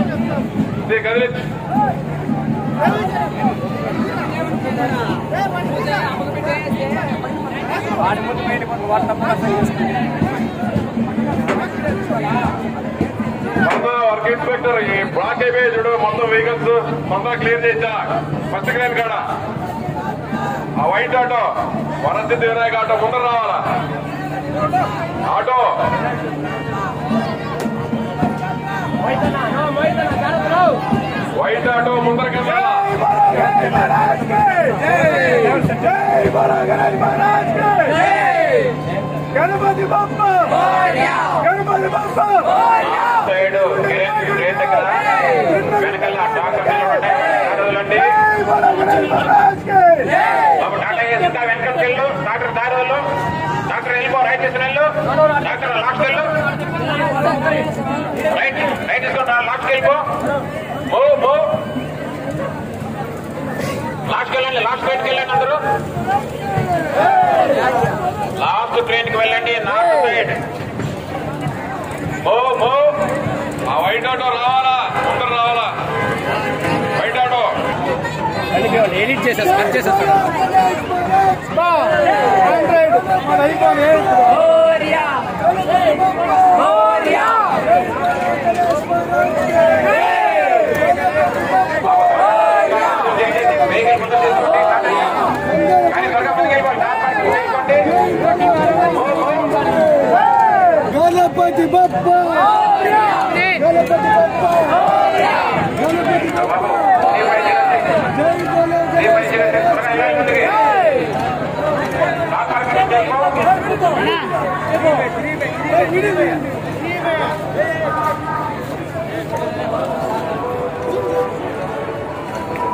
కదిలించు. Work inspector ఈ block అయిపోయి చూడు, మొత్తం వెహికల్స్ మొత్తం క్లియర్ చేసా. ఫస్ట్ క్లైన్ కాడ ఆ white auto Varasiddhi Vinayaka auto ముందర రావాలా. ఆటో వైట్ ఆటో ముందరకి గణపతి బప్ప గణపతి బప్ప సైడ్ దగ్గర వెనకాల డాక్టర్ వెనకకి వెళ్ళు. డాక్టర్ దారి వెళ్ళు. డాక్టర్ వెళ్ళిపో. రైట్ తీసుకుని వెళ్ళు. డాక్టర్ లాస్ట్ వెళ్ళు. రైట్ రైట్ తీసుకుంటా. లాస్ట్కి వెళ్ళిపో. లాస్ట్కి వెళ్ళండి. లాస్ట్ ట్రైన్కి వెళ్ళండి. అందరూ లాస్ట్ ట్రైన్కి వెళ్ళండి. నార్త్ సైడ్ ఆ వైట్ ఆటో రావాలా, ముందర రావాలా. వైట్ ఆటో ఎడిట్ చేసేసి కట్ చేసేస్తాడు. గణపతి బప్ప గణపతి బప్ప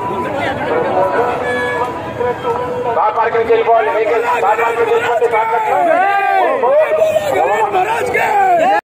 పార్కింగ్ వెళ్ళిపోవాలి. వెహికల్ పార్కింగ్ వెళ్ళిపోతే